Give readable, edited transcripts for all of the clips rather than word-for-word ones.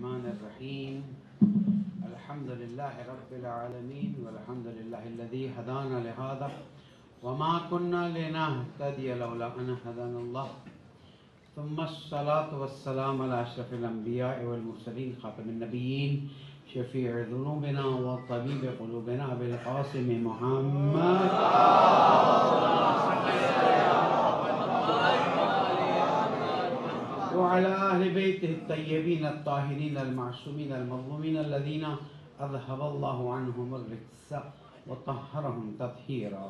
Bismillahirrahmanirrahim. Alhamdulillahi Rabbil Alameen. Walhamdulillahi alladhi hadana lihada. Wa ma kunna linahtadiya lawla an hadana Allah. Thumma as-salatu was-salam ala ashrafil anbiya'i wal mursalin khatamin nabiyyin shafi'i dhunubina wa tabibi qulubina bil qasim Muhammad وعلى أهل بيته الطيبين الطاهرين المعصومين المظلومين الذين أذهب الله عنهم الرجس وطهرهم تطهيرا.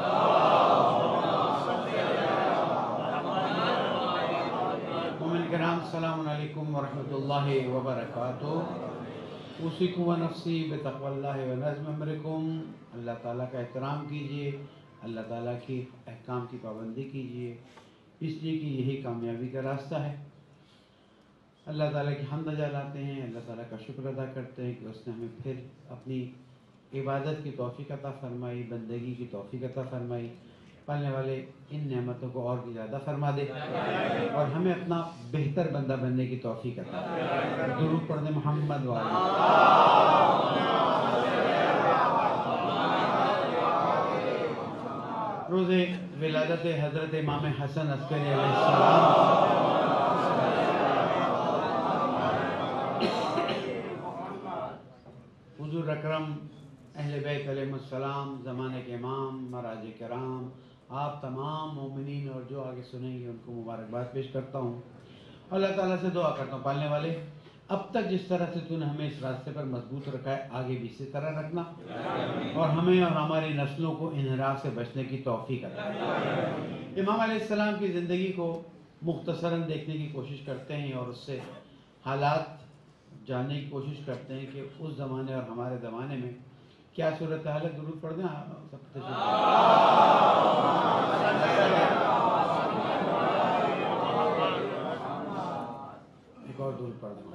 ومن الكرام السلام عليكم ورحمة الله وبركاته. أوصيكم ونفسي بتقوى الله ونظم أمركم. اللہ تعالیٰ کا احترام کیجیے، اللہ تعالیٰ کی احکام کی پابندی کیجیے، اس لیے کہ یہی کامیابی کا راستہ ہے. اللہ تعالیٰ کی حمد لاتے ہیں، اللہ تعالیٰ کا شکر ادا کرتے ہیں کہ اس نے ہمیں پھر اپنی عبادت کی توفیق عطا فرمائی، بندگی کی توفیق عطا فرمائی. پالنے والے ان نعمتوں کو اور بھی زیادہ فرما دے اور ہمیں اپنا بہتر بندہ بننے کی توفیق عطا فرمائے. درود پڑھنے محمد والے. روز ولادت حضرت امام حسن عسکری علیہ السلام حضور اکرم اہل بیت علیہ السلام، زمانے کے امام، مراج کرام، آپ تمام مومنین اور جو آگے سنیں گے ان کو مبارکباد پیش کرتا ہوں. اللہ تعالیٰ سے دعا کرتا ہوں پالنے والے اب تک جس طرح سے تو نے ہمیں اس راستے پر مضبوط رکھا ہے آگے بھی اسی طرح رکھنا اور ہمیں اور ہماری نسلوں کو انحراف سے بچنے کی توفیق عطا. امام علیہ السلام کی زندگی کو مختصراً دیکھنے کی کوشش کرتے ہیں اور اس سے حالات جاننے کی کوشش کرتے ہیں کہ اس زمانے اور ہمارے زمانے میں کیا صورتحال ہے. درود پڑھ دیں سب تشریف. ایک اور درود پڑھ دیں.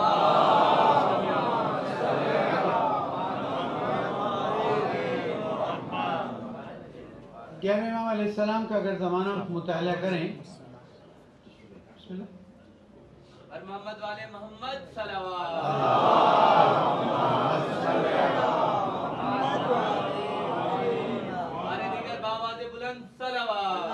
11 امام علیہ السلام کا اگر زمانہ مطالعہ کریں، بسم اللہ. محمد والے محمد صلوات. ہمارے دیگر بآواز بلند صلوات.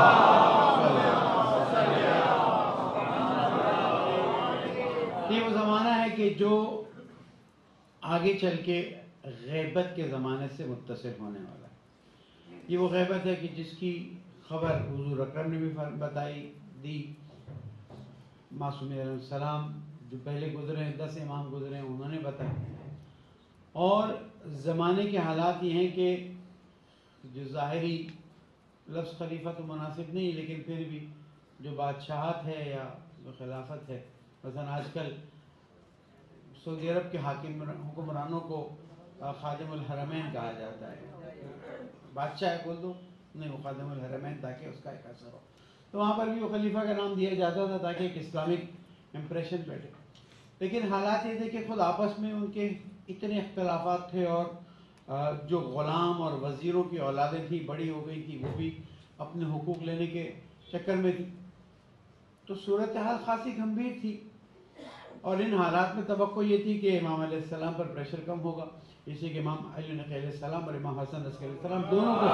یہ وہ زمانہ ہے کہ جو آگے چل کے غیبت کے زمانے سے متصل ہونے والا ہے. یہ وہ غیبت ہے کہ جس کی خبر حضور اکرم نے بھی بتائی دی. معصوم علیہ السلام جو پہلے گزرے ہیں، 10 امام گزرے ہیں، انہوں نے بتایا. اور زمانے کے حالات یہ ہیں کہ جو ظاہری لفظ خلیفہ تو مناسب نہیں لیکن پھر بھی جو بادشاہت ہے یا جو خلافت ہے، مثلا آج کل سعودی عرب کے حکمرانوں کو خادم الحرمین کہا جاتا ہے. بادشاہ بول دو نہیں، وہ خادم الحرمین تاکہ اس کا ایک اثر ہو. تو وہاں پر بھی وہ خلیفہ کا نام دیا جاتا تھا تاکہ ایک اسلامک امپریشن بیٹھے. لیکن حالات یہ تھے کہ خود آپس میں ان کے اتنے اختلافات تھے اور جو غلام اور وزیروں کی اولادیں تھیں بڑی ہو گئی تھی، وہ بھی اپنے حقوق لینے کے چکر میں تھی. تو صورتحال خاصی گمبھیر تھی اور ان حالات میں توقع یہ تھی کہ امام علیہ السلام پر پریشر کم ہوگا، اس لیے کہ امام علی علیہ السلام اور امام حسن علیہ السلام دونوں کو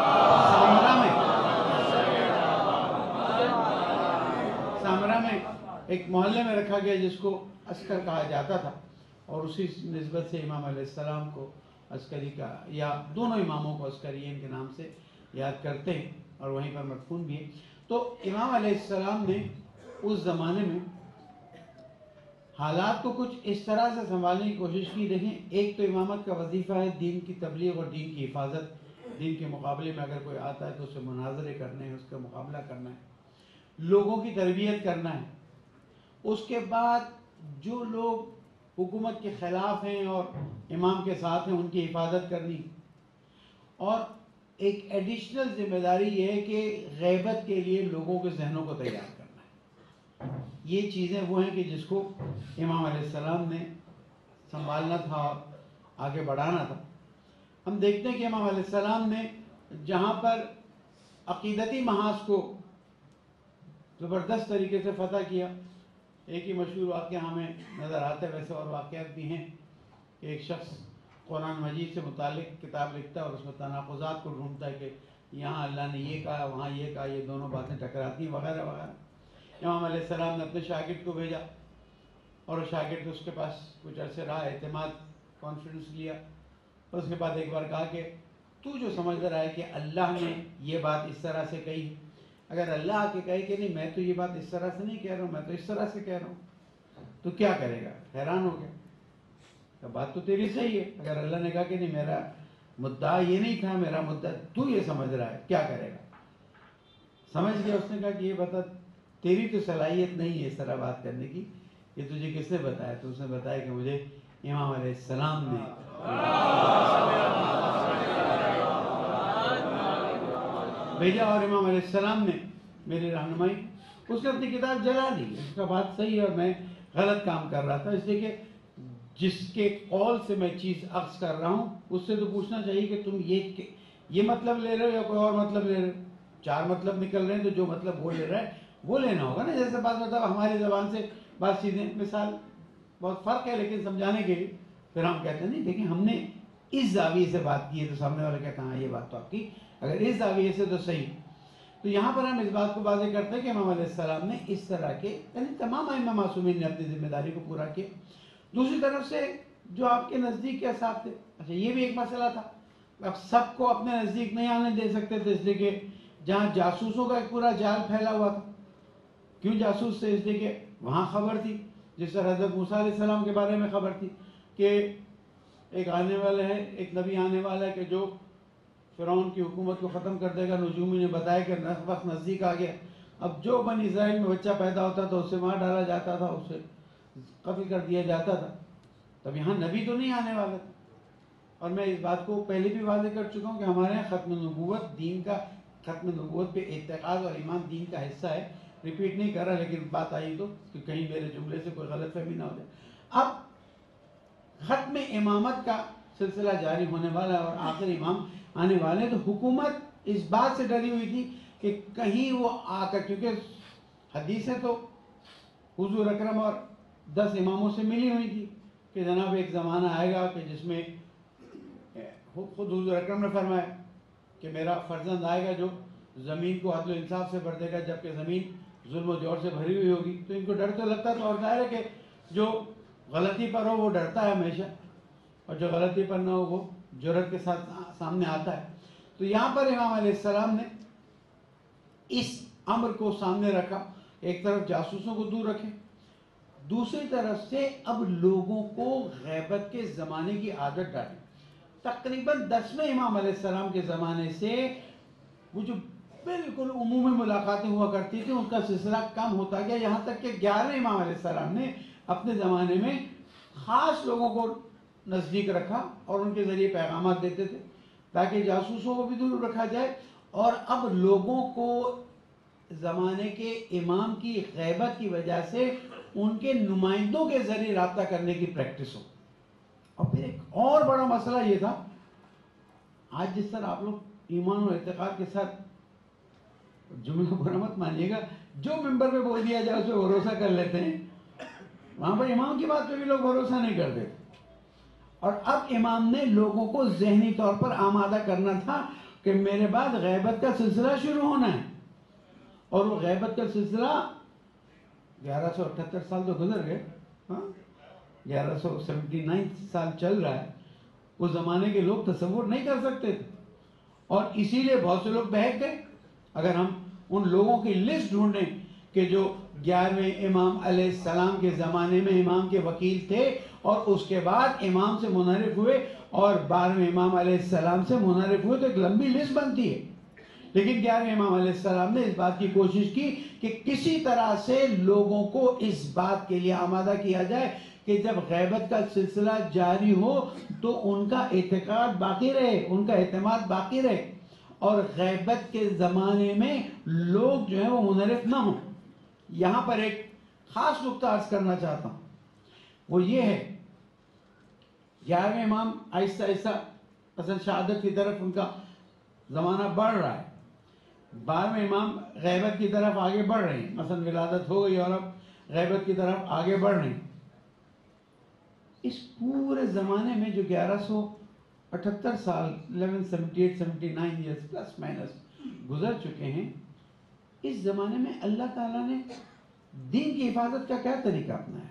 سامرا میں ایک محلے میں رکھا گیا جس کو عسکر کہا جاتا تھا اور اسی نسبت سے امام علیہ السلام کو عسکری کا یا دونوں اماموں کو عسکرین کے نام سے یاد کرتے ہیں اور وہیں پر مدفون بھی ہے. تو امام علیہ السلام نے اس زمانے میں حالات کو کچھ اس طرح سے سنبھالنے کی کوشش کی. دیکھیں، ایک تو امامت کا وظیفہ ہے دین کی تبلیغ اور دین کی حفاظت. دین کے مقابلے میں اگر کوئی آتا ہے تو اسے مناظرے کرنے ہیں، اس کا مقابلہ کرنا ہے، لوگوں کی تربیت کرنا ہے. اس کے بعد جو لوگ حکومت کے خلاف ہیں اور امام کے ساتھ ہیں ان کی حفاظت کرنی. اور ایک ایڈیشنل ذمہ داری یہ ہے کہ غیبت کے لیے لوگوں کے ذہنوں کو تیار کرنا ہے. یہ چیزیں وہ ہیں کہ جس کو امام علیہ السلام نے سنبھالنا تھا اور آگے بڑھانا تھا. ہم دیکھتے ہیں کہ امام علیہ السلام نے جہاں پر عقیدتی محاذ کو زبردست طریقے سے فتح کیا، ایک ہی مشہور واقعہ ہمیں نظر آتا ہے، ویسے اور واقعات بھی ہیں کہ ایک شخص قرآن مجید سے متعلق کتاب لکھتا ہے اور اس میں تناقضات کو ڈھونڈتا ہے کہ یہاں اللہ نے یہ کہا، وہاں یہ کہا، یہ دونوں باتیں ٹکراتی ہیں وغیرہ وغیرہ۔ امام علیہ السلام نے اپنے شاگرد کو بھیجا اور شاگرد اس کے پاس کچھ عرصے رہا، اعتماد، کانفیڈنس لیا، اور اس کے بعد ایک بار کہا کہ تو جو سمجھ رہا ہے کہ اللہ نے یہ بات اس طرح سے کہی، اگر اللہ آ کے کہے کہ نہیں میں تو یہ بات اس طرح سے نہیں کہہ رہا ہوں، میں تو اس طرح سے کہہ رہا ہوں، تو کیا کرے گا؟ حیران ہو گیا کہ بات تو تیری صحیح ہے، اگر اللہ نے کہا کہ نہیں میرا مدعا یہ نہیں تھا، میرا مدعا تو یہ سمجھ رہا ہے، کیا کرے گا؟ سمجھ گیا، اس نے کہا کہ یہ بتا تیری تو صلاحیت نہیں ہے اس طرح بات کرنے کی، یہ تجھے کس نے بتایا؟ تو اس نے بتایا کہ مجھے امام علیہ السلام نے بھیجا، اور امام علیہ السلام نے میری رہنمائی، اس نے اپنی کتاب جلا دی، اس کا بات صحیح ہے اور میں غلط کام کر رہا تھا، اس لیے کہ جس کے قول سے میں چیز اخذ کر رہا ہوں اس سے تو پوچھنا چاہیے کہ تم یہ مطلب لے رہے ہو یا کوئی اور مطلب لے رہے ہو، چار مطلب نکل رہے ہیں تو جو مطلب وہ لے رہا ہے وہ لینا ہوگا نا۔ جیسے بات مطلب ہماری زبان سے بات چیزیں، مثال بہت فرق ہے لیکن سمجھانے کے لیے پھر ہم کہتے ہیں نہیں دیکھیں ہم نے اس زاویے سے بات کی ہے، تو سامنے والا کہتا ہے ہاں یہ بات تو آپ کی اگر اس زاویے سے تو صحیح۔ تو یہاں پر ہم اس بات کو واضح کرتے ہیں کہ امام علیہ السلام نے اس طرح کے، یعنی تمام ائمہ معصومین نے اپنی ذمہ داری کو پورا کیا۔ دوسری طرف سے جو آپ کے نزدیک کے اصحاب تھے، اچھا یہ بھی ایک مسئلہ تھا، اب سب کو اپنے نزدیک نہیں آنے دے سکتے تھے، اس لیے کہ جہاں جاسوسوں کا ایک پورا جال پھیلا ہوا تھا۔ کیوں جاسوس تھے؟ اس لیے کہ وہاں خبر تھی، جس طرح حضرت موسیٰ علیہ السلام کے بارے میں خبر تھی کہ ایک آنے والا ہے، ایک نبی آنے والا ہے کہ جو فرعون کی حکومت کو ختم کر دے گا۔ نجومی نے بتایا کہ وقت نزدیک آ گیا، اب جو بنی اسرائیل میں بچہ پیدا ہوتا تھا اسے مار ڈالا جاتا تھا، اسے قتل کر دیا جاتا تھا۔ تب یہاں نبی تو نہیں آنے والا تھا، اور میں اس بات کو پہلے بھی واضح کر چکا ہوں کہ ہمارے یہاں ختم نبوت دین کا، ختم نبوت پہ اعتقاد اور ایمان دین کا حصہ ہے، ریپیٹ نہیں کر رہا لیکن بات آئی تو کہ کہیں میرے جملے سے کوئی غلط فہمی نہ ہو جائے۔ اب ختم امامت کا سلسلہ جاری ہونے والا ہے اور آخر امام آنے والے، تو حکومت اس بات سے ڈری ہوئی تھی کہ کہیں وہ آ کر، کیونکہ حدیثیں تو حضور اکرم اور 10 اماموں سے ملی ہوئی تھی کہ جناب ایک زمانہ آئے گا کہ جس میں خود حضور اکرم نے فرمایا کہ میرا فرزند آئے گا جو زمین کو عدل و انصاف سے بھر دے گا، جبکہ زمین ظلم و جور سے بھری ہوئی ہوگی۔ تو ان کو ڈر تو لگتا تھا، اور ظاہر ہے کہ جو غلطی پر ہو وہ ڈرتا ہے ہمیشہ، اور جو غلطی پر نہ ہو وہ جرأت کے ساتھ سامنے آتا ہے۔ تو یہاں پر امام علیہ السلام نے اس امر کو سامنے رکھا، ایک طرف جاسوسوں کو دور رکھے، دوسری طرف سے اب لوگوں کو غیبت کے زمانے کی عادت ڈالی۔ تقریباً 10ویں امام علیہ السلام کے زمانے سے وہ جو بالکل عمومی ملاقاتیں ہوا کرتی تھی ان کا سلسلہ کم ہوتا گیا، یہاں تک کہ 11ویں امام علیہ السلام نے اپنے زمانے میں خاص لوگوں کو نزدیک رکھا اور ان کے ذریعے پیغامات دیتے تھے تاکہ جاسوسوں کو بھی دور رکھا جائے، اور اب لوگوں کو زمانے کے امام کی غیبت کی وجہ سے ان کے نمائندوں کے ذریعے رابطہ کرنے کی پریکٹس ہو۔ اور پھر ایک اور بڑا مسئلہ یہ تھا، آج جس طرح آپ لوگ ایمان و اعتقاد کے ساتھ، جملہ برا مت مانیے گا، جو ممبر پہ بول دیا جائے اس پہ بھروسہ کر لیتے ہیں، وہاں پر امام کی بات پہ بھی لوگ بھروسہ نہیں کرتے۔ اور اب امام نے لوگوں کو ذہنی طور پر آمادہ کرنا تھا کہ میرے بعد غیبت کا سلسلہ شروع ہونا ہے، اور وہ غیبت کا سلسلہ 1178 سال تو گزر گئے، 1179 سال چل رہا ہے، اس زمانے کے لوگ تصور نہیں کر سکتے تھے، اور اسی لیے بہت سے لوگ بہک گئے۔ اگر ہم ان لوگوں کی لسٹ ڈھونڈیں کہ جو 11ویں امام علیہ السلام کے زمانے میں امام کے وکیل تھے اور اس کے بعد امام سے منحرف ہوئے اور 12ویں امام علیہ السلام سے منحرف ہوئے، تو ایک لمبی لسٹ بنتی ہے۔ لیکن 11ویں امام علیہ السلام نے اس بات کی کوشش کی کہ کسی طرح سے لوگوں کو اس بات کے لیے آمادہ کیا جائے کہ جب غیبت کا سلسلہ جاری ہو تو ان کا اعتقاد باقی رہے، ان کا اعتماد باقی رہے، اور غیبت کے زمانے میں لوگ جو ہیں وہ منحرف نہ ہوں۔ یہاں پر ایک خاص نقطہ عرض کرنا چاہتا ہوں، وہ یہ ہے 11ویں امام آہستہ آہستہ اصل شہادت کی طرف ان کا زمانہ بڑھ رہا ہے، 12ویں امام غیبت کی طرف آگے بڑھ رہے ہیں، مثلا ولادت ہو گئی اور اب غیبت کی طرف آگے بڑھ رہے ہیں. اس پورے زمانے میں جو 1178 سال 1178-79 ایئرس پلس مائنس گزر چکے ہیں، اس زمانے میں اللہ تعالیٰ نے دین کی حفاظت کا کیا طریقہ اپنایا؟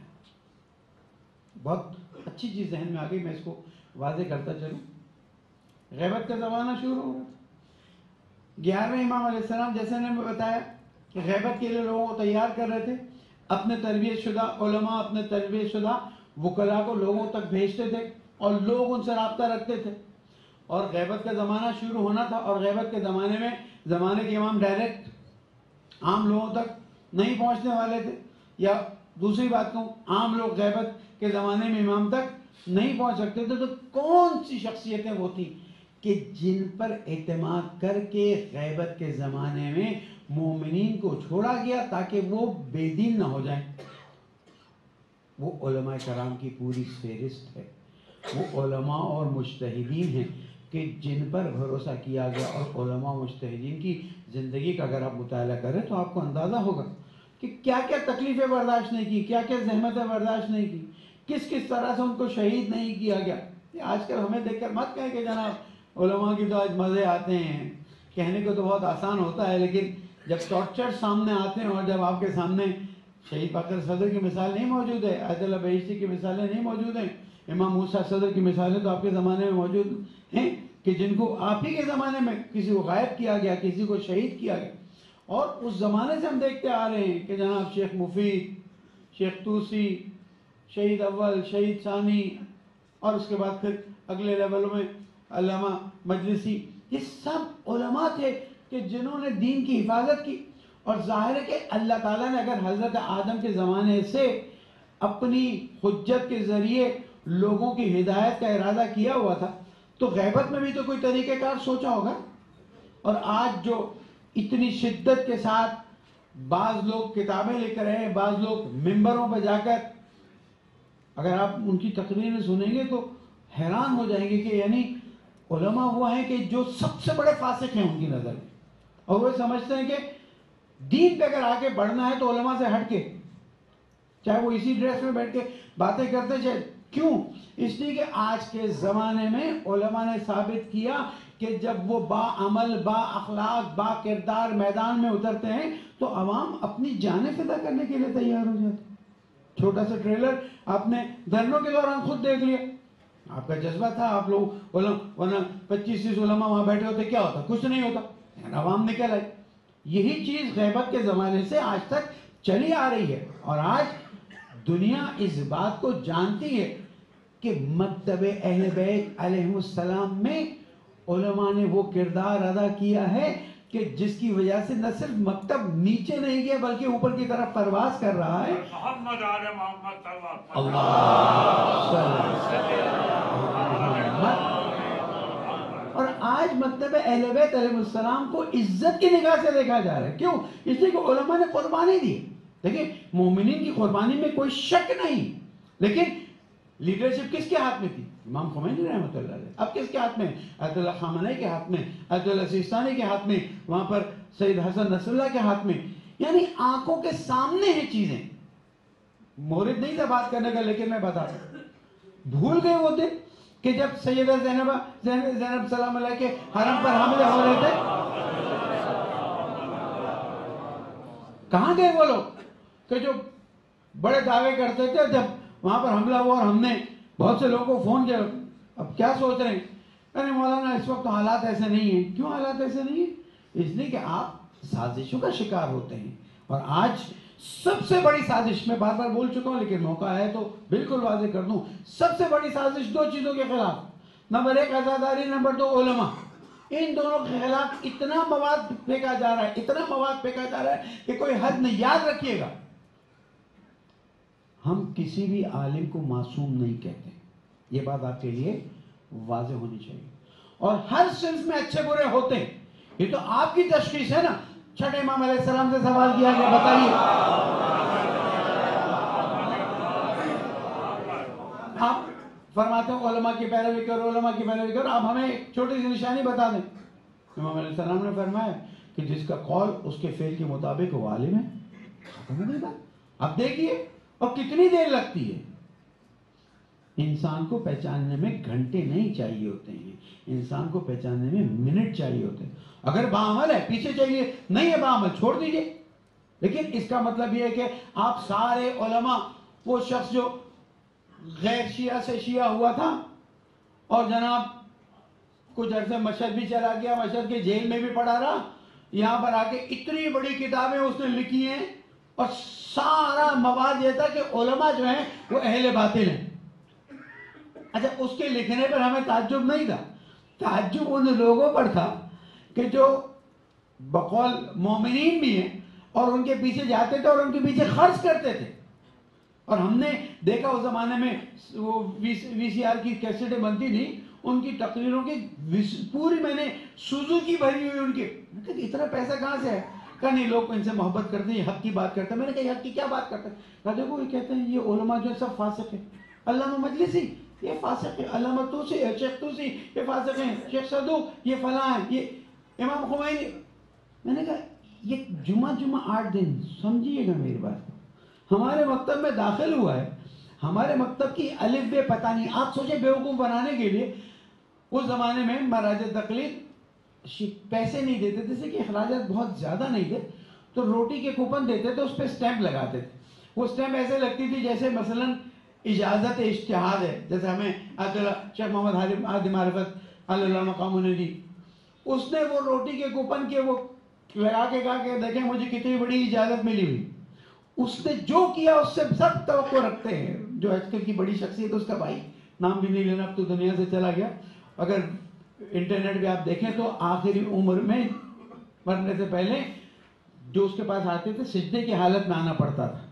بہت اچھی چیز ذہن میں آ گئی، میں اس کو واضح کرتا چلوں. غیبت کا زمانہ شروع ہو گیا. 11ویں امام علیہ السلام جیسے نے بتایا کہ غیبت کے لیے لوگوں کو تیار کر رہے تھے. اپنے تربیت شدہ علماء، اپنے تربیت شدہ وکلاء کو لوگوں تک بھیجتے تھے اور لوگ ان سے رابطہ رکھتے تھے. اور غیبت کا زمانہ شروع ہونا تھا، اور غیبت کے زمانے میں زمانے کے امام ڈائریکٹ عام لوگوں تک نہیں پہنچنے والے تھے. یا دوسری بات کہوں، عام لوگ غیبت کے زمانے میں امام تک نہیں پہنچ سکتے تھے. تو کون سی شخصیتیں وہ تھیں کہ جن پر اعتماد کر کے غیبت کے زمانے میں مومنین کو چھوڑا گیا تاکہ وہ بے دین نہ ہو جائیں؟ وہ علماء کرام کی پوری فہرست ہے. وہ علماء اور مجتہدین ہیں کہ جن پر بھروسہ کیا گیا. اور علماء و مجتہدین کی زندگی کا اگر آپ مطالعہ کریں تو آپ کو اندازہ ہوگا کہ کیا کیا تکلیفیں برداشت نہیں کی، کیا کیا زحمتیں برداشت نہیں کی، کس کس طرح سے ان کو شہید نہیں کیا گیا. آج کل ہمیں دیکھ کر مت کہیں کہ جناب علماء کی تو آج مزے آتے ہیں. کہنے کو تو بہت آسان ہوتا ہے، لیکن جب ٹارچر سامنے آتے ہیں اور جب آپ کے سامنے شہید باقر صدر کی مثال نہیں موجود ہے، آیت اللہ بہشتی کی مثالیں نہیں موجود ہیں، امام موسیٰ صدر کی مثالیں تو آپ کے زمانے میں موجود ہیں کہ جن کو آپ ہی کے زمانے میں کسی کو غائب کیا گیا، کسی کو شہید کیا گیا. اور اس زمانے سے ہم دیکھتے آ رہے ہیں کہ جناب شیخ مفید، شیخ توسی، شہید اول، شہید ثانی، اور اس کے بعد پھر اگلے لیولوں میں علامہ مجلسی، یہ سب علماء تھے کہ جنہوں نے دین کی حفاظت کی. اور ظاہر ہے کہ اللہ تعالیٰ نے اگر حضرت آدم کے زمانے سے اپنی حجت کے ذریعے لوگوں کی ہدایت کا ارادہ کیا ہوا تھا تو غیبت میں بھی تو کوئی طریقہ کار سوچا ہوگا. اور آج جو اتنی شدت کے ساتھ بعض لوگ کتابیں لکھ رہے ہیں، بعض لوگ ممبروں پہ جا کر، اگر آپ ان کی تقریریں سنیں گے تو حیران ہو جائیں گے کہ یعنی علماء وہ ہیں کہ جو سب سے بڑے فاسق ہیں ان کی نظر میں، اور وہ سمجھتے ہیں کہ دین پہ اگر آگے بڑھنا ہے تو علماء سے ہٹ کے، چاہے وہ اسی ڈریس میں بیٹھ کے باتیں کرتے چاہے. کیوں؟ اس لیے کہ آج کے زمانے میں علماء نے ثابت کیا کہ جب وہ با عمل، با اخلاق، با کردار میدان میں اترتے ہیں تو عوام اپنی جانیں فدا کرنے کے لیے تیار ہو جاتے ہیں. چھوٹا سا ٹریلر آپ نے دھرنوں کے دوران خود دیکھ لیا. آپ کا جذبہ تھا، آپ لوگ ورنہ 25-30 علماء وہاں بیٹھے ہوتے، کیا ہوتا؟ کچھ نہیں ہوتا، عوام نکل آئی. یہی چیز غیبت کے زمانے سے آج تک چلی آ رہی ہے. اور آج دنیا اس بات کو جانتی ہے کہ مکتب اہل بیت علیہ السلام میں علماء نے وہ کردار ادا کیا ہے کہ جس کی وجہ سے نہ صرف مکتب نیچے نہیں گیا بلکہ اوپر کی طرف پرواز کر رہا ہے. محمد آل محمد صلی اللہ اور آج مکتب اہل بیت علیہ السلام کو عزت کی نگاہ سے دیکھا جا رہا ہے. کیوں؟ اس لیے کہ علماء نے قربانی دی. دیکھیں مومنین کی قربانی میں کوئی شک نہیں، لیکن لیڈرشپ کس کے ہاتھ میں تھی؟ امام خمینی رحمۃ اللہ علیہ. اب کس کے ہاتھ میں؟ آیت اللہ خامنئی کے ہاتھ میں، آیت اللہ سیستانی کے ہاتھ میں، وہاں پر سید حسن نصر اللہ کے ہاتھ میں. یعنی آنکھوں کے سامنے ہیں چیزیں. مورد نہیں تھا بات کرنے کا، لیکن میں بتا دوں، بھول گئے وہ دن کہ جب سیدہ زینب سلام اللہ کے حرم پر حملے ہو رہے تھے. کہاں گئے وہ لوگ کہ جو بڑے دعوے کرتے تھے؟ جب وہاں پر حملہ ہوا اور ہم نے بہت سے لوگوں کو فون کیا، اب کیا سوچ رہے ہیں؟ ارے مولانا اس وقت حالات ایسے نہیں ہیں. کیوں حالات ایسے نہیں ہیں؟ اس لیے کہ آپ سازشوں کا شکار ہوتے ہیں. اور آج سب سے بڑی سازش، میں بار بار بول چکا ہوں لیکن موقع ہے تو بالکل واضح کر دوں، سب سے بڑی سازش دو چیزوں کے خلاف. نمبر 1 عزاداری، نمبر 2 علماء. ان دونوں کے خلاف اتنا مواد پھینکا جا رہا ہے، اتنا مواد پھینکا جا رہا ہے کہ کوئی حد نہیں. یاد رکھیے گا، ہم کسی بھی عالم کو معصوم نہیں کہتے. یہ بات آپ کے لیے واضح ہونی چاہیے. اور ہر صنف میں اچھے برے ہوتے ہیں. یہ تو آپ کی تشخیص ہے نا. چھٹے امام علیہ السلام سے سوال کیا گیا، بتائیے آپ فرماتے ہیں علماء کی پیروی کرو، علماء کی پیروی کرو. آپ ہمیں ایک چھوٹی سی نشانی بتا دیں. امام علیہ السلام نے فرمایا کہ جس کا قول اس کے فعل کے مطابق وہ عالم ہے. ختم ہو گئی بات. اب دیکھیے اور کتنی دیر لگتی ہے. انسان کو پہچاننے میں گھنٹے نہیں چاہیے ہوتے ہیں, انسان کو پہچاننے میں منٹ چاہیے ہوتے ہیں. اگر باعمل ہے پیچھے چاہیے, نہیں ہے باعمل چھوڑ دیجئے. لیکن اس کا مطلب یہ ہے کہ آپ سارے علماء, وہ شخص جو غیر شیعہ سے شیعہ ہوا تھا اور جناب کچھ عرصے مشہد بھی چلا گیا, مشہد کے جیل میں بھی پڑا رہا, یہاں پر آ کے اتنی بڑی کتابیں اس نے لکھی ہیں اور سارا مواد یہ تھا کہ علماء جو ہیں وہ اہل باطل ہیں. اچھا, اس کے لکھنے پر ہمیں تعجب نہیں تھا, تعجب ان لوگوں پر تھا کہ جو بقول مومنین بھی ہیں اور ان کے پیچھے جاتے تھے اور ان کے پیچھے خرچ کرتے تھے. اور ہم نے دیکھا اس زمانے میں وہ وی سی آر کی کیسٹیں بنتی تھی, ان کی تقریروں کی پوری میں نے سوزوکی بھری ہوئی ان کی. اتنا پیسہ کہاں سے ہے؟ کہا نہیں, لوگ ان سے محبت کرتے ہیں, یہ حق کی بات کرتے ہیں. میں نے کہا یہ حق کی کیا بات کرتے ہیں؟ کہا دیکھو یہ کہتے ہیں یہ علماء جو سب فاسق ہیں, علامہ مجلسی یہ فاسق ہے, علامہ توسی, شیخ توسی یہ فاسق ہیں, شیخ صدوق یہ فلاں ہیں, یہ امام خمینی. میں نے کہا یہ جمعہ 8 دن, سمجھیے گا میری بات, ہمارے مکتب میں داخل ہوا ہے, ہمارے مکتب کی الف بے پتہ نہیں. آپ سوچیں بیوقوف بنانے کے لیے اس زمانے میں مراج تقلید پیسے نہیں دیتے تھے, جیسے کہ اخراجات بہت زیادہ نہیں تھے, تو روٹی کے کوپن دیتے تھے, اس پہ سٹیمپ لگاتے تھے. وہ سٹیمپ ایسے لگتی تھی جیسے مثلاً اجازت اجتہاد ہے, جیسے ہمیں شیخ محمد ہادی معرفت اللہ مقام نے دی. اس نے وہ روٹی کے کوپن کے وہ لگا کے کہا کہ دیکھیں مجھے کتنی بڑی اجازت ملی ہوئی. اس نے جو کیا اس سے سب توقع رکھتے ہیں. جو آج کل کی بڑی شخصیت اس کا بھائی, نام بھی نہیں لینا, اب تو دنیا سے چلا گیا, اگر انٹرنیٹ پہ آپ دیکھیں تو آخری عمر میں مرنے سے پہلے جو اس کے پاس آتے تھے سجدے کی حالت میں آنا پڑتا تھا.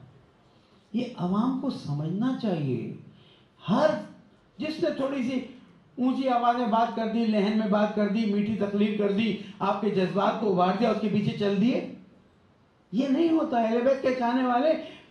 یہ عوام کو سمجھنا چاہیے. ہر جس نے تھوڑی سی اونچی آواز میں بات کر دی, لہن میں بات کر دی, میٹھی تقریر کر دی, آپ کے جذبات کو ابھار دیا, اس کے پیچھے چل دیے, یہ نہیں ہوتا. اہل بیت کے چاہنے والے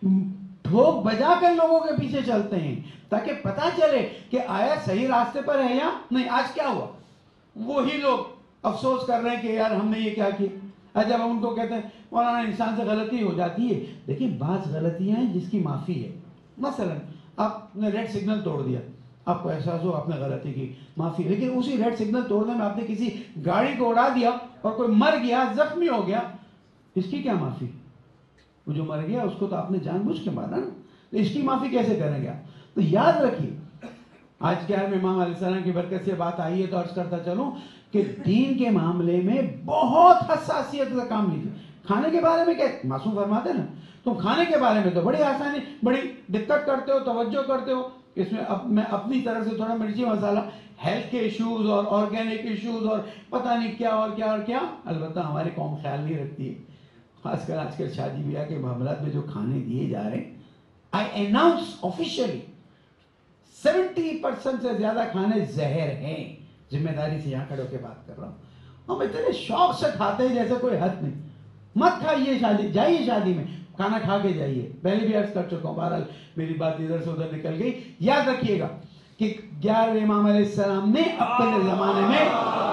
ٹھوک بجا کر لوگوں کے پیچھے چلتے ہیں تاکہ پتہ چلے کہ آیا صحیح راستے پر ہے یا نہیں. آج کیا ہوا, وہی لوگ افسوس کر رہے ہیں کہ یار ہم نے یہ کیا کیا. جب ہم ان کو کہتے ہیں مولانا انسان سے غلطی ہو جاتی ہے, دیکھیں بعض غلطیاں ہیں جس کی معافی ہے. مثلا آپ نے ریڈ سگنل توڑ دیا, آپ کو احساس ہو آپ نے غلطی کی, معافی. لیکن اسی ریڈ سگنل توڑنے میں آپ نے کسی گاڑی کو اڑا دیا اور کوئی مر گیا, زخمی ہو گیا, اس کی کیا معافی؟ وہ جو مر گیا اس کو تو آپ نے جان بوجھ کے مارا نا, تو اس کی معافی کیسے کریں گے آپ؟ تو یاد رکھیے, آج کے میں امام علیہ السلام کی برکت سے بات آئی ہے تو عرض کرتا چلوں کہ دین کے معاملے میں بہت حساسیت سے کام لیجیے. کھانے کے بارے میں کیا معصوم فرماتے ہیں نا, تم کھانے کے بارے میں تو بڑی آسانی, بڑی دقت کرتے ہو, توجہ کرتے ہو. اس میں میں اپنی طرف سے تھوڑا مرچی مسالہ, ہیلتھ کے ایشوز اور آرگینک ایشوز اور پتہ نہیں کیا اور کیا اور کیا. البتہ ہماری قوم خیال نہیں رکھتی ہے, خاص کر آج کل شادی بیاہ کے معاملات میں جو کھانے دیے جا رہے ہیں. آئی اناؤنس آفیشلی 70% سے زیادہ کھانے زہر ہیں. ذمہ داری سے یہاں کھڑے ہو کے بات کر رہا ہوں. ہم اتنے شوق سے کھاتے ہیں جیسے کوئی حد نہیں. مت کھائیے, شادی جائیے, شادی میں کھانا کھا کے جائیے. پہلے بھی عرض کر چکا ہوں, بہرحال میری بات ادھر سے ادھر نکل گئی. یاد رکھیے گا کہ 11ویں امام علیہ السلام نے اپنے زمانے میں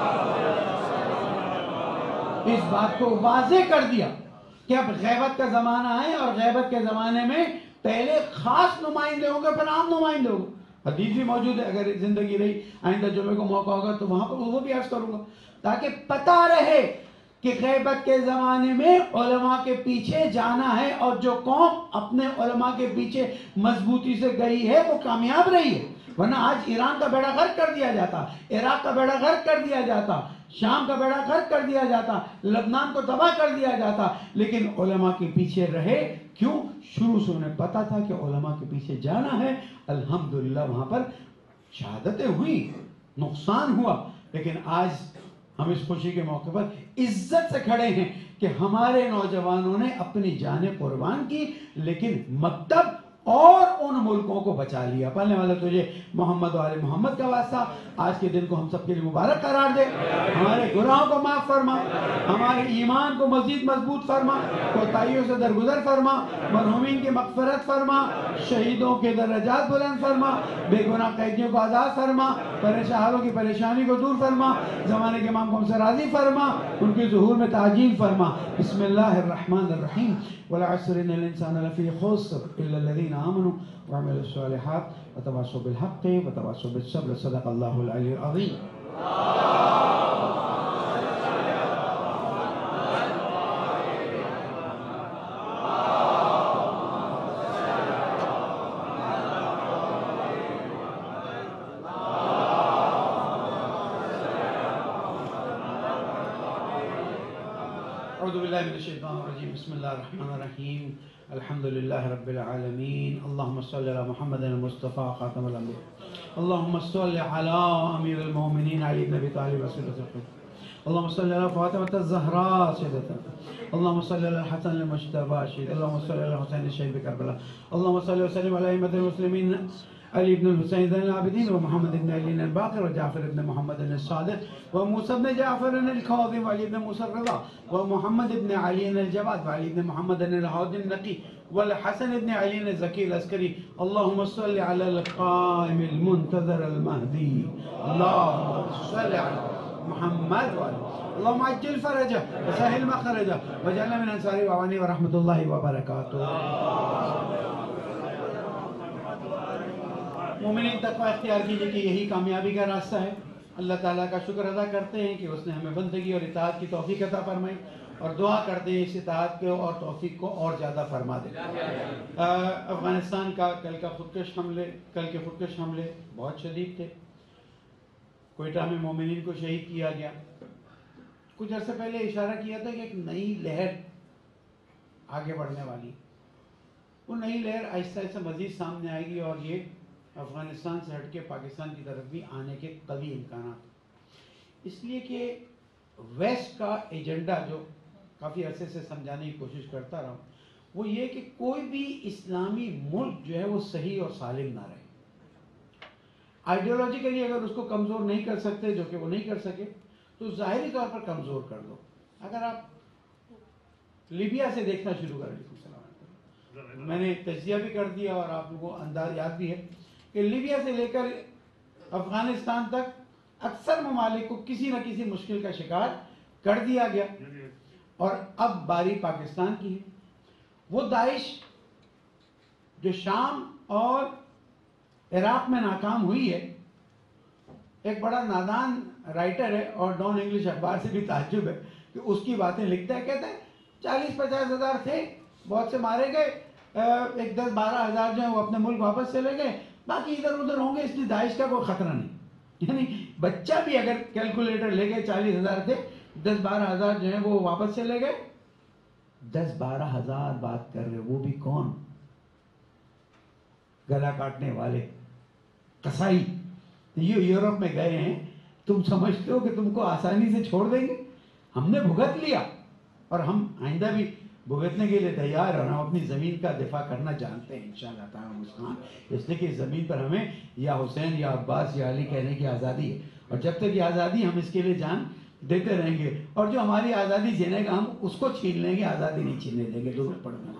اس بات کو واضح کر دیا کہ اب غیبت کا زمانہ ہے, اور غیبت کے زمانے میں پہلے خاص نمائندے ہوں گے پھر عام نمائندے ہوں گے. حدیث بھی موجود ہے, اگر زندگی رہی آئندہ جمعے کو موقع ہوگا تو وہاں پر وہ بھی عرض کروں گا, تاکہ پتہ رہے کہ غیبت کے زمانے میں علماء کے پیچھے جانا ہے, اور جو قوم اپنے علماء کے پیچھے مضبوطی سے گئی ہے وہ کامیاب رہی ہے. ورنہ آج ایران کا بیڑا غرق کر دیا جاتا, عراق کا بیڑا غرق کر دیا جاتا, شام کا بیڑا غرق کر دیا جاتا, لبنان کو تباہ کر دیا جاتا. لیکن علماء کے پیچھے رہے, کیوں؟ شروع سے انہیں پتا تھا کہ علماء کے پیچھے جانا ہے. الحمدللہ وہاں پر شہادتیں ہوئی, نقصان ہوا, لیکن آج ہم اس خوشی کے موقع پر عزت سے کھڑے ہیں کہ ہمارے نوجوانوں نے اپنی جانیں قربان کی, لیکن مکتب اور ان ملکوں کو بچا لیا۔ پڑھنے والا تجھے محمد و آل محمد کا واسطہ آج کے دن کو ہم سب کے لیے مبارک قرار دے، ہمارے گناہوں کو معاف فرما، ہمارے ایمان کو مزید مضبوط فرما، کوتاہیوں سے درگزر فرما، مرحومین کی مغفرت فرما، شہیدوں کے درجات بلند فرما، بے گناہ قیدیوں کو آزاد فرما، پریشانوں کی پریشانی کو دور فرما، زمانے کے امام کو ہم سے راضی فرما، ان کے ظہور میں تعجیل فرما۔ بسم اللہ الرحمن الرحیم۔ والعصر ان الانسان لفی خسر الا الذین آمنوا وعملوا الصالحات وتواصوا بالحق وتواصوا بالصبر صدق اللہ العلی العظیم۔ اعوذ باللہ من الشیطان الرجیم، بسم اللہ الرحمن الرحیم، الحمد للہ رب العالمین، اللہم صلی علی محمد المصطفیٰ خاتم الانبیاء، اللہم صلی علی امیر المومنین علی بن ابی طالب وسیلۃ القرب، اللہم صلی علی فاطمۃ الزہراء سیدۃ، اللہم صلی علی الحسن المجتبی شہید، اللہم صلی علی حسین شہید کربلا، اللہم صلی وسلم علی ائمۃ المسلمین علی بن الحسین زین العابدین ومحمد بن علی الباقر وجعفر بن محمد الصادق وموسى بن جعفر الكاظم وعلي بن موسى الرضا ومحمد بن علي الجواد وعلي بن محمد الهادي النقي والحسن بن علي الزكي العسكري، اللهم صل على القائم المنتظر المهدي، اللهم صل على محمد وعلى اللهم عجل فرجه وسهل مخرجه واجعلنا من انصاره وعوانه ورحمة الله وبركاته۔ مومنین تقوی اختیار کیجئے کہ یہی کامیابی کا راستہ ہے۔ اللہ تعالیٰ کا شکر ادا کرتے ہیں کہ اس نے ہمیں بندگی اور اطاعت کی توفیق عطا فرمائی، اور دعا کرتے ہیں اس اطاعت کو اور توفیق کو اور زیادہ فرما دے۔ افغانستان کا کل کے خودکش حملے بہت شدید تھے۔ کوئٹہ میں مومنین کو شہید کیا گیا۔ کچھ عرصے پہلے اشارہ کیا تھا کہ ایک نئی لہر آگے بڑھنے والی، وہ نئی لہر آہستہ آہستہ مزید سامنے آئے گی، اور یہ افغانستان سے ہٹ کے پاکستان کی طرف بھی آنے کے قوی امکانات، اس لیے کہ ویسٹ کا ایجنڈا جو کافی عرصے سے سمجھانے کی کوشش کرتا رہا ہوں، وہ یہ کہ کوئی بھی اسلامی ملک جو ہے وہ صحیح اور سالم نہ رہے۔ آئیڈیولوجیکلی اگر اس کو کمزور نہیں کر سکتے، جو کہ وہ نہیں کر سکے، تو ظاہری طور پر کمزور کر دو۔ اگر آپ لیبیا سے دیکھنا شروع کر دیں، میں نے تجزیہ بھی کر دیا اور آپ لوگوں کو انداز یاد بھی ہے کہ لیبیا سے لے کر افغانستان تک اکثر ممالک کو کسی نہ کسی مشکل کا شکار کر دیا گیا، اور اب باری پاکستان کی ہے۔ وہ داعش جو شام اور عراق میں ناکام ہوئی ہے، ایک بڑا نادان رائٹر ہے اور ڈان انگلش اخبار سے بھی تعجب ہے کہ اس کی باتیں لکھتا ہے، کہتا ہے 40-50 ہزار تھے، بہت سے مارے گئے، ایک 10-12 ہزار جو ہیں وہ اپنے ملک واپس چلے گئے، باقی ادھر ادھر ہوں گے، اس لیے داعش کا کوئی خطرہ نہیں۔ یعنی بچہ بھی اگر کیلکولیٹر لے گئے 40 ہزار تھے، 10-12 ہزار جو ہیں وہ واپس چلے گئے۔ 10-12 ہزار بات کر رہے، وہ بھی کون؟ گلا کاٹنے والے قصائی، یہ یورپ میں گئے ہیں، تم سمجھتے ہو کہ تم کو آسانی سے چھوڑ دیں گے؟ ہم نے بھگت لیا، اور ہم آئندہ بھی بھگتنے کے لیے تیار ہیں، اور ہم اپنی زمین کا دفاع کرنا جانتے ہیں انشاءاللہ تعالیٰ مسلمان، اس لیے کہ اس زمین پر ہمیں یا حسین یا عباس یا علی کہنے کی آزادی ہے، اور جب تک یہ آزادی ہم اس کے لیے جان دیتے رہیں گے، اور جو ہماری آزادی جینے کا ہم اس کو چھین لیں گے، آزادی نہیں چھیننے دیں گے۔ درود پڑھنا۔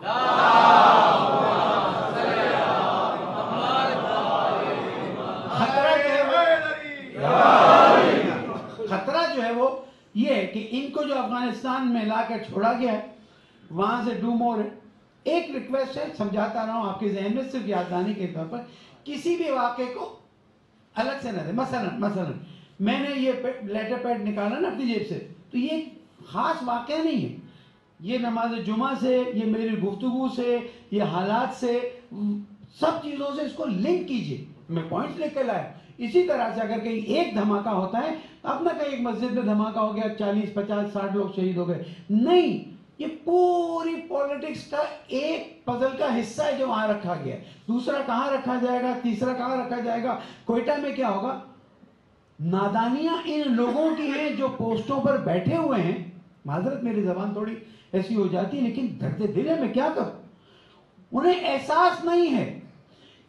خطرہ جو ہے وہ یہ ہے کہ ان کو جو افغانستان میں لا کر چھوڑا گیا ہے، وہاں سے ڈو مور ہے۔ ایک ریکویسٹ ہے، سمجھاتا رہا ہوں آپ کے ذہن میں، صرف یاددانی کے طور پر، کسی بھی واقعے کو الگ سے نہ دیں۔ مثلا میں نے یہ لیٹر پیڈ نکالا نا اپنی جیب سے، تو یہ خاص واقعہ نہیں ہے، یہ نماز جمعہ سے، یہ میری گفتگو سے، یہ حالات سے، سب چیزوں سے اس کو لنک کیجئے۔ میں پوائنٹس لے کے لایا۔ اسی طرح سے اگر کہیں ایک دھماکہ ہوتا ہے، اب نہ کہیں ایک مسجد میں دھماکہ ہو گیا، 40 50 60 لوگ شہید ہو گئے، نہیں، یہ پوری پولیٹکس کا ایک پزل کا حصہ ہے جو وہاں رکھا گیا ہے۔ دوسرا کہاں رکھا جائے گا، تیسرا کہاں رکھا جائے گا، کوئٹہ میں کیا ہوگا؟ نادانیاں ان لوگوں کی ہیں جو پوسٹوں پر بیٹھے ہوئے ہیں، معذرت میری زبان تھوڑی ایسی ہو جاتی ہے، لیکن درد دل ہے، میں کیا کروں، انہیں احساس نہیں ہے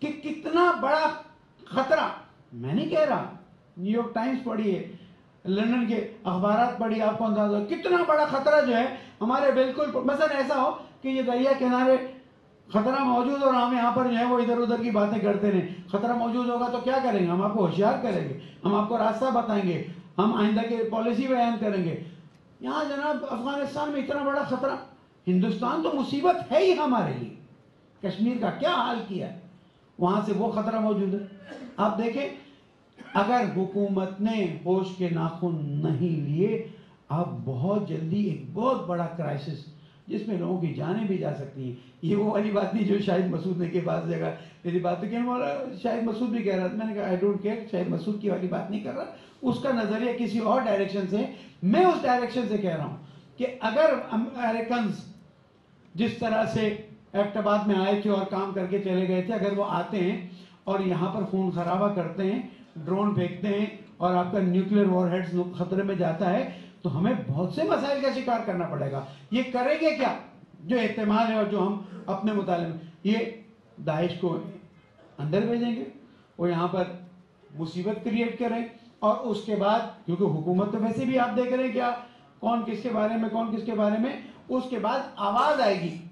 کہ کتنا بڑا خطرہ. میں نہیں کہہ رہا, نیو یارک ٹائمز پڑھیے, لندن کے اخبارات پڑھیے, آپ کو اندازہ ہو کتنا بڑا خطرہ جو ہے ہمارے بالکل. مثلا ایسا ہو کہ یہ دریا کنارے خطرہ موجود اور ہم یہاں پر جو ہے وہ ادھر ادھر کی باتیں کرتے رہیں. خطرہ موجود ہوگا تو کیا کریں گے؟ ہم آپ کو ہوشیار کریں گے, ہم آپ کو راستہ بتائیں گے, ہم آئندہ کی پالیسی بیان کریں گے. یہاں جناب افغانستان میں اتنا بڑا خطرہ, ہندوستان تو مصیبت ہے ہی ہمارے لیے. کشمیر کا کیا حال کیا ہے, وہاں سے وہ خطرہ موجود ہے. آپ دیکھیں اگر حکومت نے ہوش کے ناخن نہیں لیے, آپ بہت جلدی ایک بہت بڑا کرائسس جس میں لوگوں کی جانیں بھی جا سکتی ہیں. یہ وہ والی بات نہیں جو شاہد مسعود نے کہ بعض جگہ میری بات کہ شاہد مسعود بھی کہہ رہا تھا, میں نے کہا آئی ڈونٹ کیئر, شاہد مسعود کی والی بات نہیں کر رہا, اس کا نظریہ کسی اور ڈائریکشن سے. میں اس ڈائریکشن سے کہہ رہا ہوں کہ اگر امریکنز جس طرح سے ایبٹ آباد میں آئے تھے اور کام کر کے چلے گئے تھے, اگر وہ آتے ہیں اور یہاں پر خون خرابہ کرتے ہیں, ڈرون پھینکتے ہیں اور آپ کا نیوکلیر وار ہیڈز خطرے میں جاتا ہے, تو ہمیں بہت سے مسائل کا شکار کرنا پڑے گا. یہ کریں گے کیا؟ جو احتمال ہے اور جو ہم اپنے مطالعے میں, یہ داعش کو اندر بھیجیں گے, وہ یہاں پر مصیبت کریٹ کریں, اور اس کے بعد کیونکہ حکومت تو ویسے بھی آپ دیکھ رہے ہیں کیا کون کس کے بارے میں, کون کس کے بارے میں, اس کے بعد آواز آئے گی,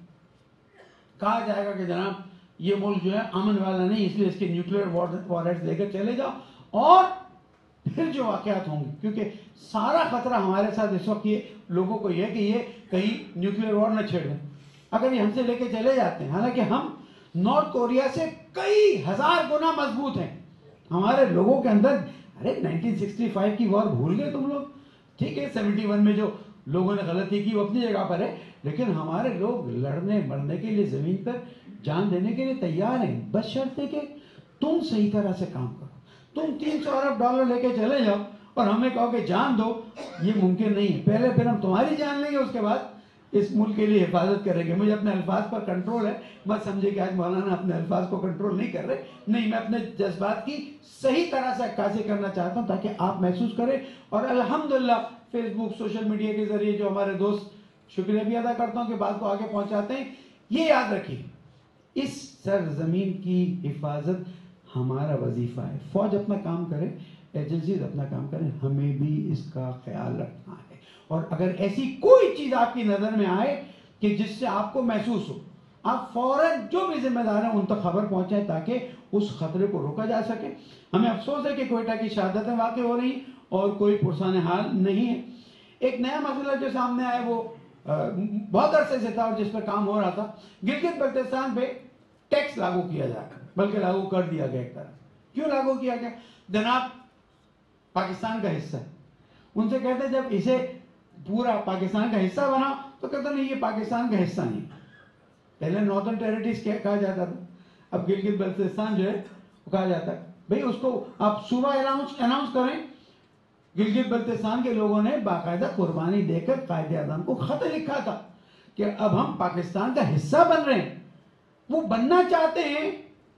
کہا جائے گا کہ جناب یہ ملک جو ہے امن والا نہیں, اس لیے اس کے نیوکلیر وارہیڈز لے کر چلے جاؤ. اور پھر جو واقعات ہوں گے, کیونکہ سارا خطرہ ہمارے ساتھ اس وقت یہ لوگوں کو یہ ہے کہ یہ کہیں نیوکلیر وار نہ چھیڑ دیں. اگر یہ ہم سے لے کے چلے جاتے ہیں, حالانکہ ہم نارتھ کوریا سے کئی ہزار گنا مضبوط ہیں, ہمارے لوگوں کے اندر, ارے 1965 کی وار بھول گئے تم لوگ, ٹھیک ہے 71 میں جو لوگوں نے غلطی کی وہ اپنی جگہ پر ہے, لیکن ہمارے لوگ لڑنے مرنے کے لیے زمین پر جان دینے کے لیے تیار ہیں, بس شرط ہے کہ تم صحیح طرح سے کام کرو. تم $300 ارب لے کے چلے جاؤ اور ہمیں کہو کہ جان دو, یہ ممکن نہیں ہے. پہلے پھر ہم تمہاری جان لیں گے, اس کے بعد اس ملک کے لیے حفاظت کریں گے. مجھے اپنے الفاظ پر کنٹرول ہے, مت سمجھے کہ آج مولانا اپنے الفاظ کو کنٹرول نہیں کر رہے, نہیں, میں اپنے جذبات کی صحیح طرح سے عکاسی کرنا چاہتا ہوں تاکہ آپ محسوس کریں. اور الحمدللہ فیس بک سوشل میڈیا کے ذریعے جو ہمارے دوست, شکریہ بھی ادا کرتا ہوں کہ بات کو آگے پہنچاتے ہیں. یہ یاد رکھیے اس سرزمین کی حفاظت ہمارا وظیفہ ہے. فوج اپنا کام کرے, ایجنسیز اپنا کام کریں, ہمیں بھی اس کا خیال رکھنا ہے. اور اگر ایسی کوئی چیز آپ کی نظر میں آئے کہ جس سے آپ کو محسوس ہو, آپ فوراً جو بھی ذمہ دار ہیں ان تک خبر پہنچائیں تاکہ اس خطرے کو روکا جا سکے. ہمیں افسوس ہے کہ کوئٹہ کی شہادتیں واقع ہو رہی ہیں اور کوئی پرسان حال نہیں ہے. ایک نیا مسئلہ جو سامنے آیا وہ بہت عرصے سے تھا اور جس پر کام ہو رہا تھا, گلگت بلتستان پہ ٹیکس لاگو کیا جا کر, بلکہ لاگو کر دیا گیا ایک طرح. کیوں لاگو کیا گیا؟ جناب پاکستان کا حصہ ہے, ان سے کہتے ہیں جب اسے پورا پاکستان کا حصہ بنا تو کہتا نہیں یہ پاکستان کا حصہ نہیں. پہلے نارتھرن ٹیریٹریز کہا جاتا تھا, اب گلگت بلتستان جو ہے وہ کہا جاتا ہے. بھئی اس کو آپ صوبہ اناؤنس کریں. گلگت بلتستان کے لوگوں نے باقاعدہ قربانی دے کر قائد اعظم کو خط لکھا تھا کہ اب ہم پاکستان کا حصہ بن رہے ہیں. وہ بننا چاہتے ہیں,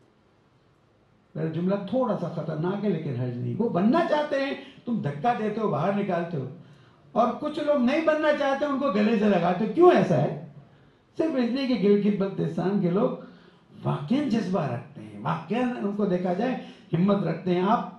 میرا جملہ تھوڑا سا خطرناک ہے لیکن حرج نہیں, وہ بننا چاہتے ہیں, تم دھکا دیتے ہو, باہر نکالتے ہو, اور کچھ لوگ نہیں بننا چاہتے ان کو گلے سے لگاتے ہو. کیوں ایسا ہے؟ صرف اس لیے کہ گلگت بلتستان کے لوگ واقعاً جذبہ رکھتے ہیں, واقعاً ان کو دیکھا جائے ہمت رکھتے ہیں. آپ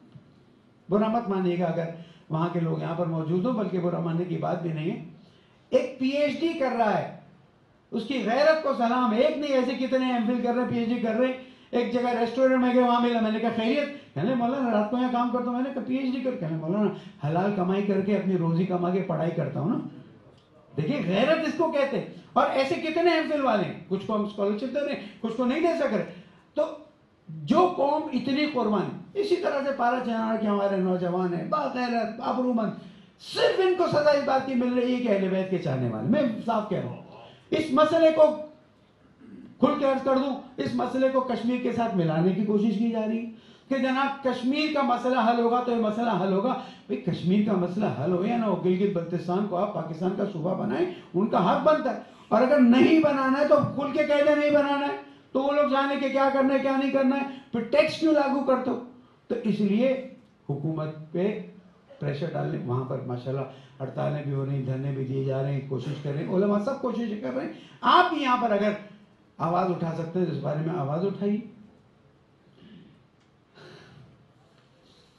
برا مت مانیے گا اگر وہاں کے لوگ یہاں پر موجود ہوں, بلکہ برا ماننے کی بات بھی نہیں ہے. ایک پی ایچ ڈی کر رہا ہے, اس کی غیرت کو سلام. ایک نہیں, ایسے کتنے ایم فل کر رہے ہیں, پی ایچ ڈی کر رہے ہیں. ایک جگہ ریسٹورینٹ میں گئے, وہاں ملا, میں نے کہا خیریت, کہنے مولانا رات کو یہاں کام کرتا ہوں. میں نے کہا پی ایچ ڈی کر, کہنے مولانا حلال کمائی کر کے اپنی روزی کما کے پڑھائی کرتا ہوں نا. دیکھیے غیرت اس کو کہتے ہیں. اور ایسے کتنے ایم فل والے ہیں, کچھ کو ہم اسکالرشپ دے رہے ہیں, کچھ کو نہیں دے سک رہے. تو جو قوم اتنی قربانی, اسی طرح سے پارا چہانا کہ ہمارے نوجوان ہیں باغیرت آبرومند, صرف ان کو سزا اس بات کی مل رہی ہے کہ اہل بیت کے چاہنے والے. میں صاف کہہ رہا ہوں, اس مسئلے کو کھل کے عرض کر دوں, اس مسئلے کو کشمیر کے ساتھ ملانے کی کوشش کی جا رہی ہے کہ جناب کشمیر کا مسئلہ حل ہوگا تو یہ مسئلہ حل ہوگا. بھئی کشمیر کا مسئلہ حل ہو یا نہ ہو, گلگت بلتستان کو آپ پاکستان کا صوبہ بنائیں, ان کا حق بنتا ہے. اور اگر نہیں بنانا ہے تو کھل کے کہہ دیں نہیں بنانا ہے, تو وہ لوگ جانے کہ کیا کرنا ہے کیا نہیں کرنا ہے. پھر ٹیکس کیوں لاگو کرتے ہو؟ تو اس لیے حکومت پہ پریشر ڈالنے, وہاں پر ماشاءاللہ ہڑتالیں بھی ہو رہی ہیں, دھرنے بھی دیے جا رہے ہیں, کوشش کر رہے ہیں, علماء سب کوشش کر رہے ہیں. آپ بھی یہاں پر اگر آواز اٹھا سکتے ہیں تو اس بارے میں آواز اٹھائیے.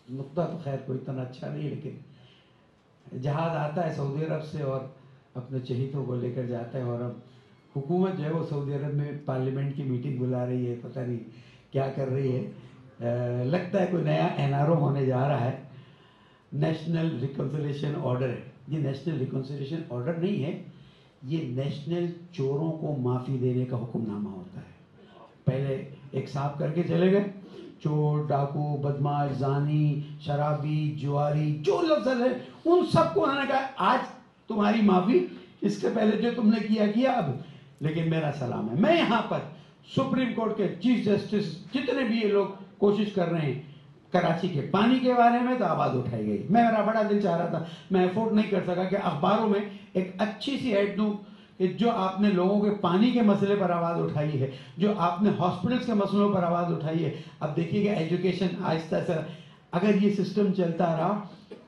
نقطہ تو خیر کوئی اتنا اچھا نہیں، لیکن جہاز آتا ہے سعودی عرب سے اور اپنے چہیتوں کو لے کر جاتا ہے، اور اب حکومت جو ہے وہ سعودی عرب میں پارلیمنٹ کی میٹنگ بلا رہی ہے، پتہ نہیں کیا کر رہی ہے، لگتا ہے کوئی نیا NRO ہونے جا رہا ہے، نیشنل ریکنسیلیشن آرڈر ہے۔ یہ نیشنل ریکنسیلیشن آرڈر نہیں ہے، یہ نیشنل چوروں کو معافی دینے کا حکم نامہ ہوتا ہے۔ پہلے ایک صاحب کر کے چلے گئے، چور، ڈاکو، بدماش، زانی، شرابی، جواری، جو لفظ ہے ان سب کو انہوں نے کہا آج تمہاری معافی، اس سے پہلے جو تم نے کیا اب، لیکن میرا سلام ہے۔ میں یہاں پر سپریم کورٹ کے چیف جسٹس جتنے بھی یہ لوگ کوشش کر رہے ہیں کراچی کے پانی کے بارے میں، تو آواز اٹھائی گئی۔ میرا بڑا دل چاہ رہا تھا، میں افورڈ نہیں کر سکا کہ اخباروں میں ایک اچھی سی ایڈ دوں کہ جو آپ نے لوگوں کے پانی کے مسئلے پر آواز اٹھائی ہے، جو آپ نے ہاسپٹلس کے مسئلوں پر آواز اٹھائی ہے۔ اب دیکھیے کہ ایجوکیشن آہستہ سے اگر یہ سسٹم چلتا رہا،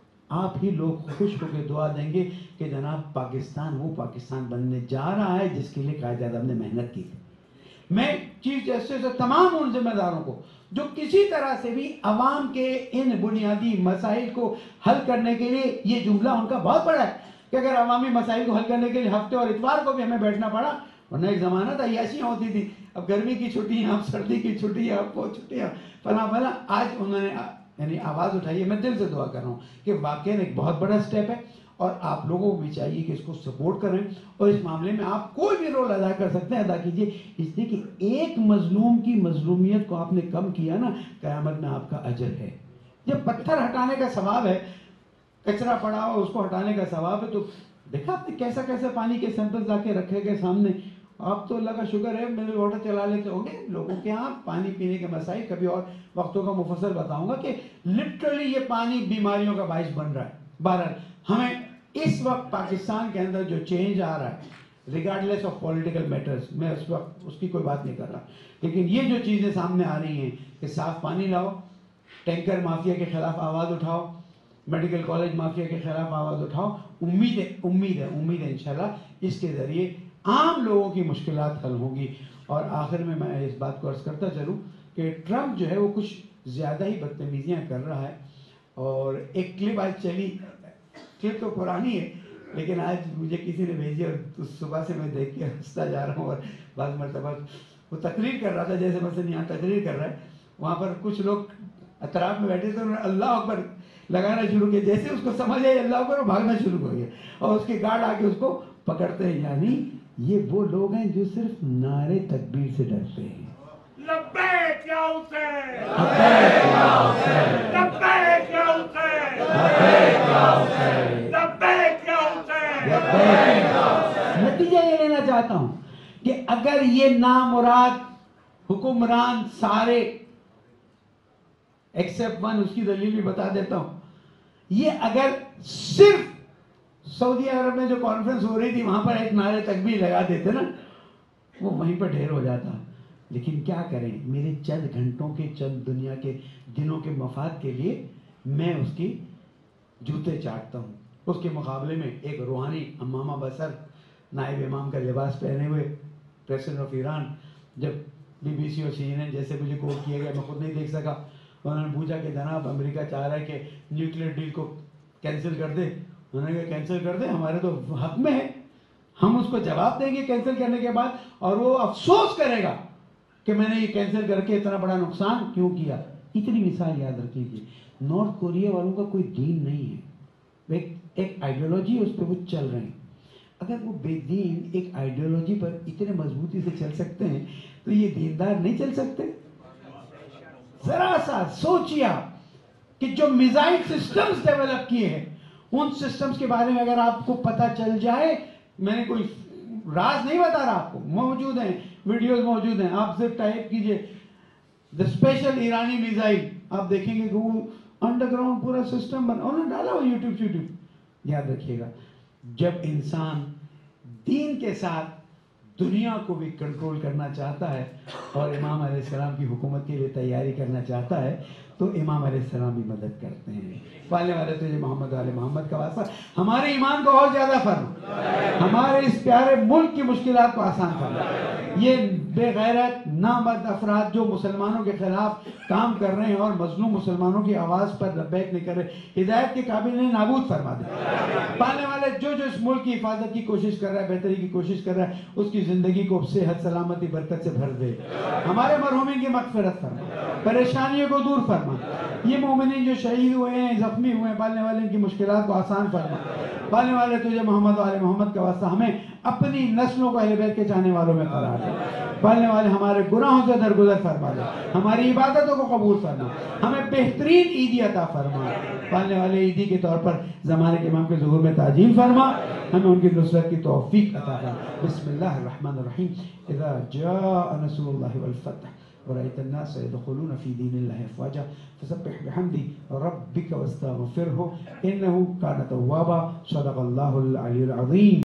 آپ ہی لوگ خوش ہو کے دعا دیں گے کہ جناب پاکستان وہ پاکستان بننے جا رہا ہے جس کے لیے قائد اعظم نے محنت کی تھی۔ میں چیف جسٹس اور تمام ان ذمہ داروں کو جو کسی طرح سے بھی عوام کے ان بنیادی مسائل کو حل کرنے کے لیے، یہ جملہ ان کا بہت بڑا ہے کہ اگر عوامی مسائل کو حل کرنے کے لیے ہفتے اور اتوار کو بھی ہمیں بیٹھنا پڑا، ورنہ ایک زمانہ تھا عیاشیاں ہوتی تھی، اب گرمی کی چھٹیاں، اب سردی کی چھٹیاں، اب وہ چھٹیاں فلاں فلاں، آج انہوں نے یعنی آواز اٹھائی ہے۔ میں دل سے دعا کر رہا ہوں کہ واقعی ایک بہت بڑا سٹیپ ہے، اور آپ لوگوں کو بھی چاہیے کہ اس کو سپورٹ کریں، اور اس معاملے میں آپ کوئی بھی رول ادا کر سکتے ہیں، ادا کیجئے، اس لیے کہ ایک مظلوم کی مظلومیت کو آپ نے کم کیا نا، قیامت میں آپ کا اجر ہے۔ جب پتھر ہٹانے کا ثواب ہے، کچرا پڑا ہو اس کو ہٹانے کا ثواب ہے، تو دیکھا آپ نے کیسا کیسا پانی کے سیمپلز لا کے رکھے گئے سامنے۔ آپ تو اللہ کا شکر ہے منرل واٹر چلا لیتے ہوں گے، لوگوں کے ہاں پانی پینے کے مسائل کبھی اور وقتوں کا مفصل بتاؤں گا کہ لٹرلی یہ پانی بیماریوں کا باعث بن رہا ہے۔ بہرحال ہمیں اس وقت پاکستان کے اندر جو چینج آ رہا ہے، ریگارڈلیس آف پولیٹیکل میٹرز، میں اس وقت اس کی کوئی بات نہیں کر رہا، لیکن یہ جو چیزیں سامنے آ رہی ہیں کہ صاف پانی لاؤ، ٹینکر مافیا کے خلاف آواز اٹھاؤ، میڈیکل کالج مافیا کے خلاف آواز اٹھاؤ، امید ہے انشاءاللہ اس کے ذریعے عام لوگوں کی مشکلات حل ہوں گی۔ اور آخر میں اس بات کو عرض کرتا چلوں کہ ٹرمپ جو ہے وہ کچھ زیادہ ہی بدتمیزیاں کر رہا ہے، اور ایک کلپ آج چلی، کلپ تو پرانی ہے لیکن آج مجھے کسی نے بھیجی اور صبح سے میں دیکھ کے ہنستا جا رہا ہوں، اور بعض مرتبہ وہ تقریر کر رہا تھا، جیسے مثلا یہاں تقریر کر رہا ہے، وہاں پر کچھ لوگ اطراف میں بیٹھے تھے، انہوں نے اللہ اکبر لگانا شروع کیا، جیسے اس کو سمجھ آئی اللہ اکبر، وہ بھاگنا شروع ہو گیا، اور اس کے گارڈ آ کے اس کو پکڑتے ہیں۔ یعنی یہ وہ لوگ ہیں جو صرف نعرے تکبیر سے ڈرتے ہیں۔ لبیک یا حسین، لبیک یا حسین، لبیک یا حسین، لبیک یا حسین، لبیک یا حسین، لبیک یا حسین۔ نتیجہ یہ لینا چاہتا ہوں کہ اگر یہ نامراد حکمران سارے ایکسپٹ ون، اس کی دلیل بھی بتا دیتا ہوں، یہ اگر صرف سعودی عرب میں جو کانفرنس ہو رہی تھی وہاں پر ایک نعرے تکبیر لگا دیتے نا، وہ وہیں پر ڈھیر ہو جاتا۔ لیکن کیا کریں، میرے چند گھنٹوں کے، چند دنیا کے دنوں کے مفاد کے لیے میں اس کی جوتے چاٹتا ہوں۔ اس کے مقابلے میں ایک روحانی امامہ بسر، نائب امام کا لباس پہنے ہوئے پریزیڈنٹ آف ایران، جب BBC اور CNN جیسے مجھے کوٹ کیا گیا، میں خود نہیں دیکھ سکا، انہوں نے پوچھا کہ جناب امریکہ چاہ رہا ہے کہ نیوکلیر ڈیل کو کینسل کر دے، انہوں نے کہا کینسل کر دے، ہمارے تو حق میں ہے، ہم اس کو جواب دیں گے کینسل کرنے کے بعد، اور وہ افسوس کرے گا کہ میں نے یہ کینسل کر کے اتنا بڑا نقصان کیوں کیا۔ اتنی مثال یاد رکھ لیجیے، نارتھ کوریا والوں کا کوئی دین نہیں ہے، ایک آئیڈیالوجی اس پہ وہ چل رہے ہیں۔ اگر وہ بے دین ایک آئیڈیالوجی پر اتنے مضبوطی سے چل سکتے ہیں تو یہ دیندار نہیں چل سکتے؟ ذرا سا سوچیے کہ جو میزائل سسٹمز ڈیولپ کیے ہیں، ان سسٹمز کے بارے میں اگر آپ کو پتہ چل جائے، میں نے کوئی راز نہیں بتا رہا، آپ کو موجود ہیں، ویڈیوز موجود ہیں، آپ صرف ٹائپ کیجئے دا اسپیشل ایرانی میزائل، آپ دیکھیں گے کہ وہ انڈر گراؤنڈ پورا سسٹم بنا، انہوں نے ڈالا ہوا یوٹیوب۔ یاد رکھیے گا، جب انسان دین کے ساتھ دنیا کو بھی کنٹرول کرنا چاہتا ہے اور امام علیہ السلام کی حکومت کے لیے تیاری کرنا چاہتا ہے، تو امام علیہ السلام بھی مدد کرتے ہیں۔ والے والے تجھے محمد والے محمد کا واسطہ، ہمارے ایمان کو اور زیادہ فرما، ہمارے اس پیارے ملک کی مشکلات کو آسان فرما۔ یہ بے غیرت نامرد افراد جو مسلمانوں کے خلاف کام کر رہے ہیں اور مظلوم مسلمانوں کی آواز پر لبیک نہیں کر رہے، ہدایت کے قابل نہیں، نابود فرما دے۔ پالنے والے جو جو اس ملک کی حفاظت کی کوشش کر رہا ہے، بہتری کی کوشش کر رہا ہے، اس کی زندگی کو صحت سلامتی برکت سے بھر دے۔ ہمارے مرحومین کی مغفرت فرما، پریشانیوں کو دور فرما۔ یہ مومنین جو شہید ہوئے ہیں، زخمی ہوئے ہیں، پالنے والے ان کی مشکلات کو آسان فرما۔ پالنے والے تجھے محمد و آل محمد کا واسطہ ہمیں اپنی نسلوں کو اہل بیت کے چاہنے والوں میں قرار دے۔ پالنے والے ہمارے گناہوں سے درگزر فرما دے، ہماری عبادتوں کو قبول فرما، ہمیں بہترین عیدی عطا فرما۔ پالنے والے عیدی کے طور پر زمانے کے امام کے ظہور میں تعظیم فرما، ہمیں ان کی نصرت کی توفیق عطا فرما۔ بسم اللہ الرحمن الرحیم۔ اذا جاء نصر اللہ والفتح ورأيت الناس يدخلون في دين الله أفواجا فسبح بحمد ربك واستغفره إنه كان توابا۔ صدق الله العلي العظيم۔